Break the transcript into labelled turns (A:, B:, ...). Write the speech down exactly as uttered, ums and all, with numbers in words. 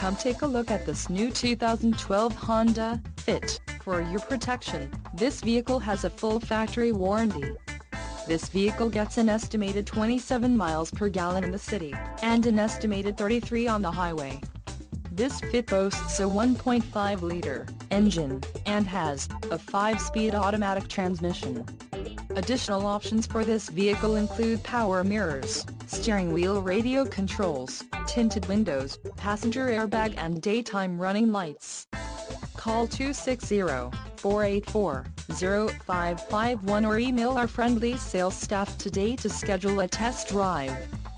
A: Come take a look at this new two thousand twelve Honda Fit. For your protection, this vehicle has a full factory warranty. This vehicle gets an estimated twenty-seven miles per gallon in the city, and an estimated thirty-three on the highway. This Fit boasts a one point five liter engine, and has a five speed automatic transmission. Additional options for this vehicle include power mirrors, steering wheel radio controls, tinted windows, passenger airbag and daytime running lights. Call two six zero, four eight four, zero five five one or email our friendly sales staff today to schedule a test drive.